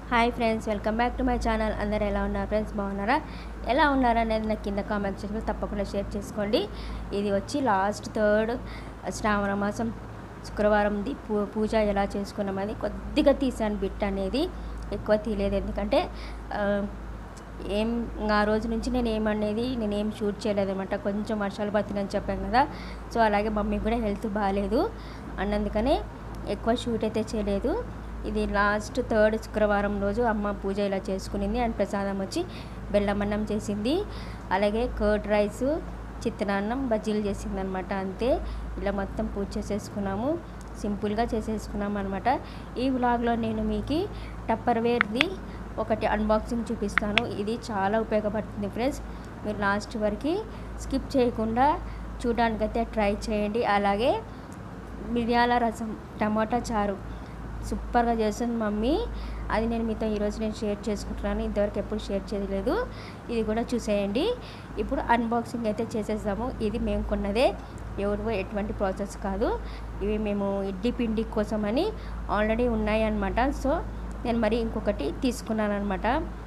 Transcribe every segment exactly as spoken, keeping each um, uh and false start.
Hi friends, welcome back to my channel. అందరు ఎలా ఉన్నారు ఫ్రెండ్స్? బాగున్నారా? ఎలా ఉన్నారు అనేది నాకు కింద కామెంట్ సెక్షన్లో తప్పకుండా షేర్ చేసుకోండి. ఇది వచ్చి లాస్ట్ థర్డ్ శ్రావణ మాసం శుక్రవారంది పూ పూజ ఎలా చేసుకున్నామని కొద్దిగా తీసాను బిట్ అనేది, ఎక్కువ తీయలేదు. ఎందుకంటే ఏం ఆ రోజు నుంచి నేను ఏమనేది నేను ఏం షూట్ చేయలేదు అనమాట. కొంచెం వర్షాలు పడుతుందని చెప్పాను కదా, సో అలాగే మమ్మీకి కూడా హెల్త్ బాగాలేదు అన్నందుకనే ఎక్కువ షూట్ అయితే చేయలేదు. ఇది లాస్ట్ థర్డ్ శుక్రవారం రోజు అమ్మ పూజ ఇలా చేసుకునింది. అండ్ ప్రసాదం వచ్చి బెల్లమన్నం చేసింది, అలాగే కర్డ్ రైస్, చిత్రాన్నం, బజ్జీలు చేసింది అనమాట. అంతే, ఇలా మొత్తం పూజ చేసేసుకున్నాము, సింపుల్గా చేసేసుకున్నాము అనమాట. ఈ వ్లాగ్లో నేను మీకు టప్పర్వేర్ది ఒకటి అన్బాక్సింగ్ చూపిస్తాను. ఇది చాలా ఉపయోగపడుతుంది ఫ్రెండ్స్, మీరు లాస్ట్ వరకు స్కిప్ చేయకుండా చూడడానికైతే ట్రై చేయండి. అలాగే మిరియాల రసం, టమాటా చారు సూపర్గా చేస్తుంది మమ్మీ. అది నేను మీతో ఈరోజు నేను షేర్ చేసుకుంటున్నాను, ఇంతవరకు ఎప్పుడు షేర్ చేయలేదు. ఇది కూడా చూసేయండి. ఇప్పుడు అన్బాక్సింగ్ అయితే చేసేసాము. ఇది మేము కొన్నదే, ఎవరు ఎటువంటి ప్రాసెస్ కాదు. ఇవి మేము ఇడ్లీ పిండి కోసమని ఆల్రెడీ ఉన్నాయి అన్నమాట. సో నేను మరి ఇంకొకటి తీసుకున్నాను అనమాట,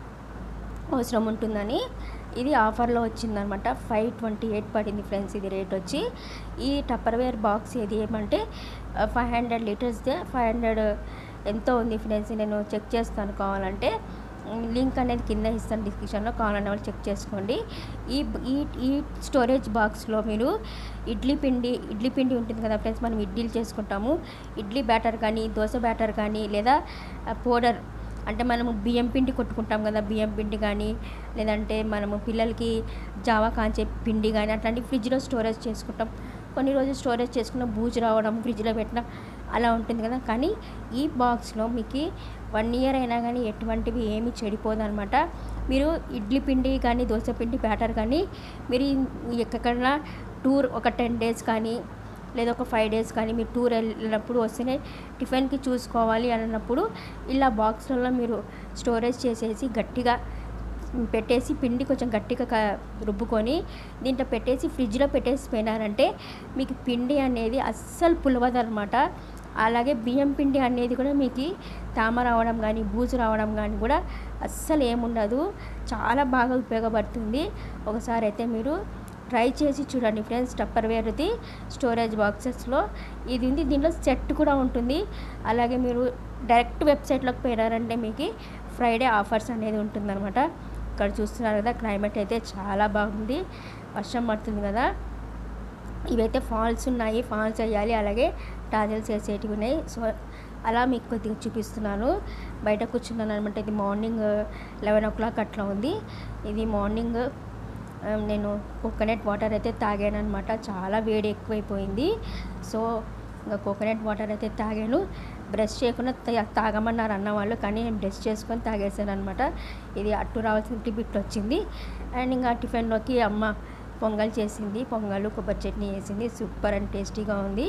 అవసరం ఉంటుందని. ఇది ఆఫర్లో వచ్చిందనమాట. ఫైవ్ ట్వంటీ ఎయిట్ పడింది ఫ్రెండ్స్ ఇది రేట్ వచ్చి. ఈ టప్పర్వేర్ బాక్స్ ఏది ఏమంటే ఫైవ్ హండ్రెడ్ లీటర్స్దే ఫైవ్ హండ్రెడ్ ఎంతో ఉంది ఫ్రెండ్స్. నేను చెక్ చేస్తాను, కావాలంటే లింక్ అనేది కింద ఇస్తాను డిస్క్రిప్షన్లో, కావాలన్న వాళ్ళు చెక్ చేసుకోండి. ఈ ఈ ఈ స్టోరేజ్ బాక్స్లో మీరు ఇడ్లీ పిండి ఇడ్లీ పిండి ఉంటుంది కదా ఫ్రెండ్స్, మనం ఇడ్లీలు చేసుకుంటాము. ఇడ్లీ బ్యాటర్ కానీ, దోశ బ్యాటర్ కానీ, లేదా పౌడర్ అంటే మనము బియ్యం పిండి కొట్టుకుంటాం కదా, బియ్యం పిండి కానీ, లేదంటే మనము పిల్లలకి జావా కాంచే పిండి కానీ, అట్లాంటి ఫ్రిడ్జ్లో స్టోరేజ్ చేసుకుంటాం. కొన్ని రోజులు స్టోరేజ్ చేసుకున్న బూజు రావడం, ఫ్రిడ్జ్లో పెట్టిన అలా ఉంటుంది కదా. కానీ ఈ బాక్స్లో మీకు వన్ ఇయర్ అయినా కానీ ఎటువంటివి ఏమి చెడిపోదన్నమాట. మీరు ఇడ్లీ పిండి కానీ, దోశ పిండి బ్యాటర్ కానీ, మీరు ఎక్కడైనా టూర్ ఒక టెన్ డేస్ కానీ, లేదా ఒక ఫైవ్ డేస్ కానీ మీరు టూర్ వెళ్ళినప్పుడు వస్తేనే టిఫిన్కి చూసుకోవాలి అన్నప్పుడు ఇలా బాక్స్లలో మీరు స్టోరేజ్ చేసేసి గట్టిగా పెట్టేసి, పిండి కొంచెం గట్టిగా రుబ్బుకొని దీంట్లో పెట్టేసి ఫ్రిడ్జ్లో పెట్టేసి పోయినారంటే మీకు పిండి అనేది అస్సలు పులవదనమాట. అలాగే బియ్యం పిండి అనేది కూడా మీకు తామ రావడం కానీ, బూజు రావడం కానీ కూడా అస్సలు ఏముండదు. చాలా బాగా ఉపయోగపడుతుంది. ఒకసారి అయితే మీరు ట్రై చేసి చూడండి ఫ్రెండ్స్. టప్పర్వేర్ది స్టోరేజ్ బాక్సెస్లో ఇది ఉంది. దీంట్లో సెట్ కూడా ఉంటుంది. అలాగే మీరు డైరెక్ట్ వెబ్సైట్లోకి పోయినారంటే మీకు ఫ్రైడే ఆఫర్స్ అనేది ఉంటుందన్నమాట. ఇక్కడ చూస్తున్నారు కదా, క్లైమేట్ అయితే చాలా బాగుంది, వర్షం పడుతుంది కదా. ఇవైతే ఫాల్స్ ఉన్నాయి, ఫాల్స్ వేయాలి, అలాగే టాజల్స్ వేసేటివి ఉన్నాయి. సో అలా మీకు కొద్దిగా చూపిస్తున్నాను. బయట కూర్చున్నాను అనమాట. ఇది మార్నింగ్ లెవెన్ ఓ క్లాక్ అట్లా ఉంది. ఇది మార్నింగ్ నేను కోకోనట్ వాటర్ అయితే తాగాను అనమాట. చాలా వేడి ఎక్కువైపోయింది. సో ఇంకా కోకోనట్ వాటర్ అయితే తాగాను. బ్రష్ చేయకుండా తాగమన్నారు అన్నవాళ్ళు, కానీ నేను బ్రష్ చేసుకొని తాగేసాను అనమాట. ఇది అట్టు రావాల్సిన బిట్ వచ్చింది. అండ్ ఇంకా టిఫిన్లోకి అమ్మ పొంగల్ చేసింది, పొంగల్ కొబ్బరి చట్నీ వేసింది. సూపర్ అండ్ టేస్టీగా ఉంది,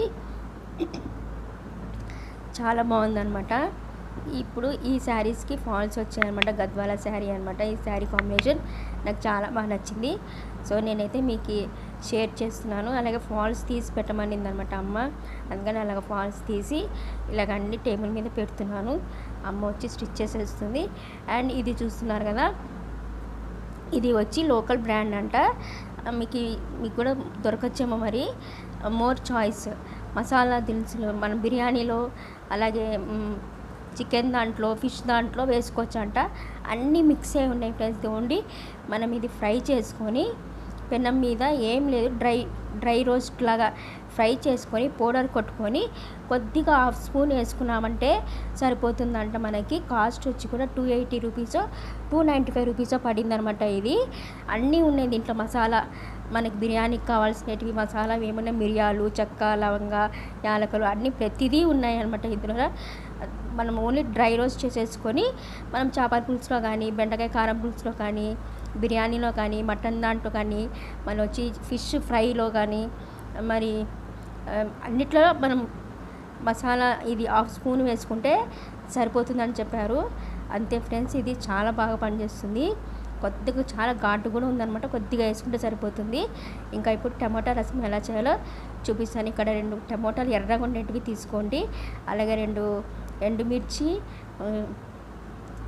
చాలా బాగుందన్నమాట. ఇప్పుడు ఈ శారీస్కి ఫాల్స్ వచ్చాయన్నమాట. గద్వాల శారీ అనమాట. ఈ శారీ కాంబినేషన్ నాకు చాలా బాగా నచ్చింది. సో నేనైతే మీకు షేర్ చేస్తున్నాను. అలాగే ఫాల్స్ తీసి పెట్టమనింది అనమాట అమ్మ, అందుకని అలాగ ఫాల్స్ తీసి ఇలాగ అన్ని టేబుల్ మీద పెడుతున్నాను. అమ్మ వచ్చి స్టిచ్ చేసేస్తుంది. అండ్ ఇది చూస్తున్నారు కదా, ఇది వచ్చి లోకల్ బ్రాండ్ అంట. మీకు మీకు కూడా దొరకచ్చేమో మరి. మోర్ చాయిస్ మసాలా దినుసులు మనం బిర్యానీలో, అలాగే చికెన్ దాంట్లో, ఫిష్ దాంట్లో వేసుకోవచ్చు అంట. అన్నీ మిక్స్ అయి ఉన్నాయి ఫ్రెండ్స్. ఓన్లీ మనం ఇది ఫ్రై చేసుకొని పెనం మీద, ఏం లేదు, డ్రై డ్రై రోస్ట్ లాగా ఫ్రై చేసుకొని పౌడర్ కొట్టుకొని కొద్దిగా హాఫ్ స్పూన్ వేసుకున్నామంటే సరిపోతుందంట. మనకి కాస్ట్ వచ్చి కూడా టూ ఎయిటీ రూపీసో టూ నైంటీ ఫైవ్ రూపీసో పడిందనమాట. ఇది అన్నీ ఉన్నాయి దీంట్లో. మసాలా మనకి బిర్యానీకి కావాల్సినవి మసాలా ఏమన్నా మిరియాలు, చెక్క, లవంగ, యాలకులు అన్నీ ప్రతిదీ ఉన్నాయి అనమాట ఇందులో. మనం ఓన్లీ డ్రై రోస్ట్ చేసేసుకొని మనం చేపల పులుసులో కానీ, బెండకాయ కారం పులుసులో కానీ, బిర్యానీలో కానీ, మటన్ దాంట్లో కానీ, మనం వచ్చి ఫిష్ ఫ్రైలో కానీ, మరి అన్నిట్లో మనం మసాలా ఇది హాఫ్ స్పూన్ వేసుకుంటే సరిపోతుందని చెప్పారు. అంతే ఫ్రెండ్స్, ఇది చాలా బాగా పనిచేస్తుంది. కొద్దిగా చాలా ఘాటు కూడా ఉందన్నమాట. కొద్దిగా వేసుకుంటే సరిపోతుంది. ఇంకా ఇప్పుడు టమాటా రసం ఎలా చేయాలో చూపిస్తాను. ఇక్కడ రెండు టమాటాలు ఎర్రగా ఉండేటివి తీసుకోండి. అలాగే రెండు ఎండుమిర్చి,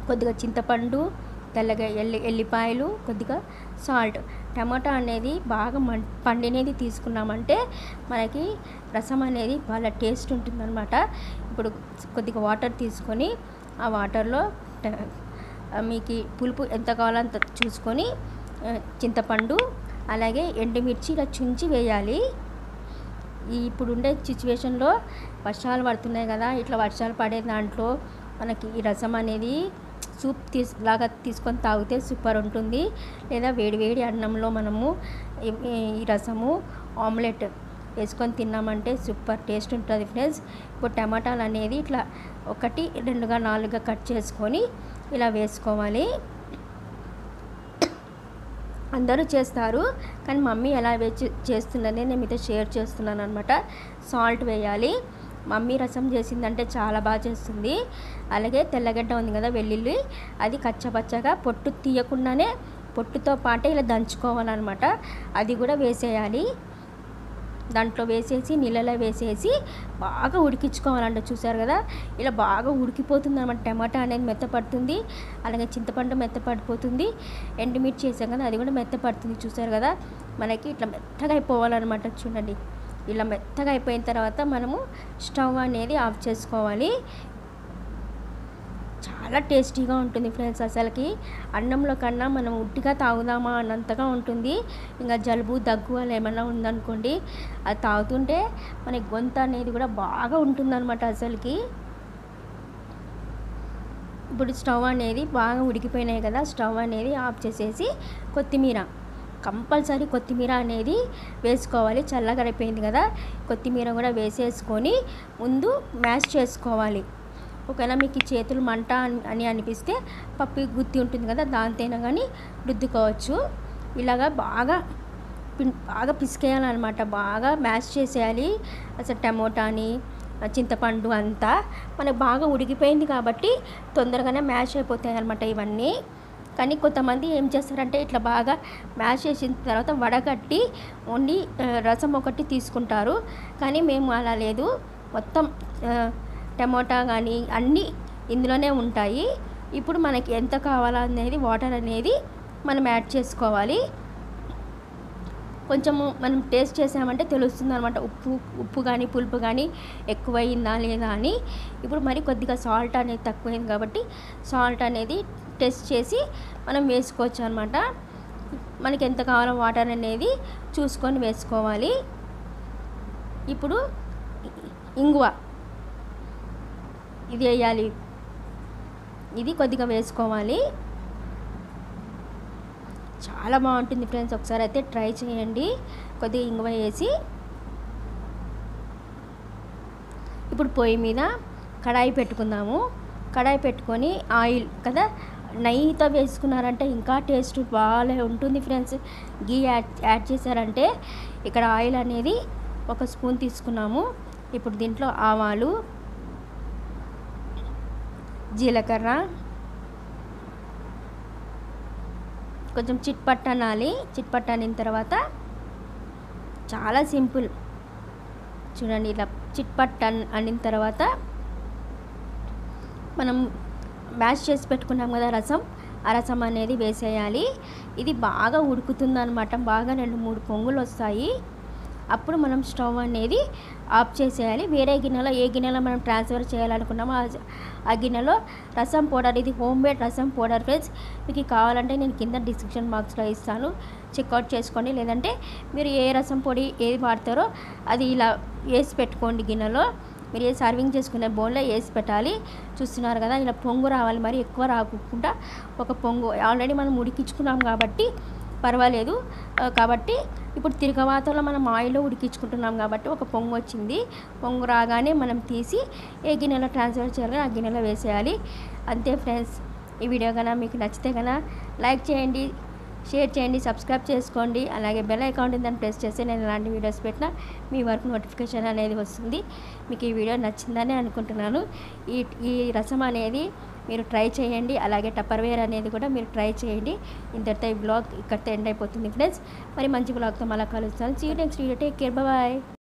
కొద్దిగా చింతపండు, తెల్లగా ఎల్లి ఎల్లిపాయలు, కొద్దిగా సాల్ట్. టమాటా అనేది బాగా మం పండినది తీసుకున్నామంటే మనకి రసం అనేది చాలా టేస్ట్ ఉంటుందన్నమాట. ఇప్పుడు కొద్దిగా వాటర్ తీసుకొని ఆ వాటర్లో మీకు పులుపు ఎంత కావాలో అంత చూసుకొని చింతపండు అలాగే ఎండుమిర్చి ఇలా చుంచి వేయాలి. ఈ ఇప్పుడుండే సిచ్యువేషన్లో వర్షాలు పడుతున్నాయి కదా, ఇట్లా వర్షాలు పడే దాంట్లో మనకి ఈ రసం అనేది సూప్ తీస్ లాగా తీసుకొని తాగితే సూపర్ ఉంటుంది. లేదా వేడి వేడి అన్నంలో మనము ఈ రసము ఆమ్లెట్ వేసుకొని తిన్నామంటే సూపర్ టేస్ట్ ఉంటుంది ఫ్రెండ్స్. ఇప్పుడు టమాటాలు అనేది ఇట్లా ఒకటి రెండుగా నాలుగుగా కట్ చేసుకొని ఇలా వేసుకోవాలి. అందరూ చేస్తారు కానీ మమ్మీ ఎలా వేచి చేస్తుందని నేను మీతో షేర్ చేస్తున్నాను అనమాట. సాల్ట్ వేయాలి. మమ్మీ రసం చేసిందంటే చాలా బాగా చేస్తుంది. అలాగే తెల్లగడ్డ ఉంది కదా వెల్లుల్లి, అది కచ్చపచ్చగా పొట్టు తీయకుండానే పొట్టుతో పాటే ఇలా దంచుకోవాలన్నమాట. అది కూడా వేసేయాలి. దాంట్లో వేసేసి నీళ్ళలో వేసేసి బాగా ఉడికించుకోవాలంట. చూసారు కదా ఇలా బాగా ఉడికిపోతుంది అన్నమాట. టమాటా అనేది మెత్తపడుతుంది, అలాగే చింతపండు మెత్తపడిపోతుంది, ఎండుమిర్చి వేసాం కదా అది కూడా మెత్తపడుతుంది. చూసారు కదా మనకి ఇట్లా మెత్తగా అయిపోవాలన్నమాట. చూడండి ఇలా మెత్తగా అయిపోయిన తర్వాత మనము స్టవ్ అనేది ఆఫ్ చేసుకోవాలి. చాలా టేస్టీగా ఉంటుంది ఫ్రెండ్స్. అసలుకి అన్నంలో కన్నా మనం ఉట్టిగా తాగుదామా అన్నంతగా ఉంటుంది. ఇంకా జలుబు దగ్గు అలా ఏమన్నా ఉందనుకోండి, అది తాగుతుంటే మన గొంతు అనేది కూడా బాగా ఉంటుందన్నమాట అసలుకి. ఇప్పుడు స్టవ్ అనేది బాగా ఉడికిపోయినాయి కదా, స్టవ్ అనేది ఆఫ్ చేసేసి కొత్తిమీర కంపల్సరీ కొత్తిమీర అనేది వేసుకోవాలి. చల్లగా అయిపోయింది కదా, కొత్తిమీర కూడా వేసేసుకొని ముందు మ్యాష్ చేసుకోవాలి. ఒకవేళ మీకు ఈ చేతులు మంట అని అనిపిస్తే పప్పు గుత్తి ఉంటుంది కదా దాంతోనే కానీ రుద్దుకోవచ్చు. ఇలాగా బాగా బాగా పిసికేయాలన్నమాట, బాగా మ్యాష్ చేసేయాలి. అసలు టమోటాని చింతపండు అంతా మనకు బాగా ఉడికిపోయింది కాబట్టి తొందరగానే మ్యాష్ అయిపోతాయి అన్నమాట ఇవన్నీ. కానీ కొంతమంది ఏం చేస్తారంటే ఇట్లా బాగా మ్యాష్ చేసిన తర్వాత వడగట్టి ఓన్లీ రసం ఒకటి తీసుకుంటారు. కానీ మేము అలా లేదు, మొత్తం టమోటా కానీ అన్నీ ఇందులోనే ఉంటాయి. ఇప్పుడు మనకి ఎంత కావాలనేది వాటర్ అనేది మనం యాడ్ చేసుకోవాలి. కొంచెము మనం టేస్ట్ చేసామంటే తెలుస్తుంది అనమాట, ఉప్పు ఉప్పు కానీ పులుపు కానీ ఎక్కువైందా లేదా అని. ఇప్పుడు మరి కొద్దిగా సాల్ట్ అనేది తక్కువైంది కాబట్టి సాల్ట్ అనేది టెస్ట్ చేసి మనం వేసుకోవచ్చు అనమాట. మనకి ఎంత కావాలో వాటర్ అనేది చూసుకొని వేసుకోవాలి. ఇప్పుడు ఇంగువ ఇది వేయాలి, ఇది కొద్దిగా వేసుకోవాలి. చాలా బాగుంటుంది ఫ్రెండ్స్, ఒకసారి అయితే ట్రై చేయండి. కొద్దిగా ఇంగువ వేసి ఇప్పుడు పొయ్యి మీద కడాయి పెట్టుకుందాము. కడాయి పెట్టుకొని ఆయిల్ కదా, నెయ్యితో వేసుకున్నారంటే ఇంకా టేస్ట్ బాగా ఉంటుంది ఫ్రెండ్స్. గీ యాడ్ యాడ్ చేశారంటే ఇక్కడ ఆయిల్ అనేది ఒక స్పూన్ తీసుకున్నాము. ఇప్పుడు దీంట్లో ఆవాలు, జీలకర్ర కొంచెం చిట్పట్ అనాలి. చిట్పట్ అనిన తర్వాత చాలా సింపుల్ చూడండి, ఇలా చిట్పట్ అన్ అనిన తర్వాత మనం మ్యాష్ చేసి పెట్టుకున్నాం కదా రసం, ఆ రసం అనేది వేసేయాలి. ఇది బాగా ఉడుకుతుందన్నమాట, బాగా రెండు మూడు పొంగులు వస్తాయి. అప్పుడు మనం స్టవ్ అనేది ఆఫ్ చేసేయాలి. వేరే గిన్నెలో ఏ గిన్నెలో మనం ట్రాన్స్ఫర్ చేయాలనుకున్నామో ఆ గిన్నెలో రసం పౌడర్, ఇది home made rasam powder friends. మీకు కావాలంటే నేను కింద డిస్క్రిప్షన్ బాక్స్లో ఇస్తాను, చెక్అవుట్ చేసుకోండి. లేదంటే మీరు ఏ రసం పొడి ఏది వాడతారో అది ఇలా వేసి పెట్టుకోండి గిన్నెలో. మీరు ఏ సర్వింగ్ చేసుకునే బౌల్లో వేసి పెట్టాలి. చూస్తున్నారు కదా ఇలా పొంగు రావాలి, మరి ఎక్కువ రాకుండా ఒక పొంగు. ఆల్రెడీ మనం ఉడికించుకున్నాం కాబట్టి పర్వాలేదు. కాబట్టి ఇప్పుడు తిరగవాతలో మనం ఆయిల్లో ఉడికించుకుంటున్నాం కాబట్టి ఒక పొంగు వచ్చింది. పొంగు రాగానే మనం తీసి ఏ గిన్నెలో ట్రాన్స్ఫర్ చేయాలి ఆ గిన్నెలో వేసేయాలి. అంతే ఫ్రెండ్స్. ఈ వీడియో కన్నా మీకు నచ్చితే కన్నా లైక్ చేయండి, షేర్ చేయండి, సబ్స్క్రైబ్ చేసుకోండి. అలాగే బెల్ ఐకాన్ దాన్ని ప్రెస్ చేస్తే నేను ఇలాంటి వీడియోస్ పెట్టినా మీ వరకు నోటిఫికేషన్ అనేది వస్తుంది. మీకు ఈ వీడియో నచ్చిందని అనుకుంటున్నాను. ఈ ఈ రసం అనేది మీరు ట్రై చేయండి. అలాగే టప్పర్వేర్ అనేది కూడా మీరు ట్రై చేయండి. ఇంతటితో ఈ బ్లాగ్ ఇక్కడితో ఎండ్ అయిపోతుంది ఫ్రెండ్స్. మరి మంచి బ్లాగ్తో మళ్ళీ కలుస్తాను. See you next video. Take care, bye.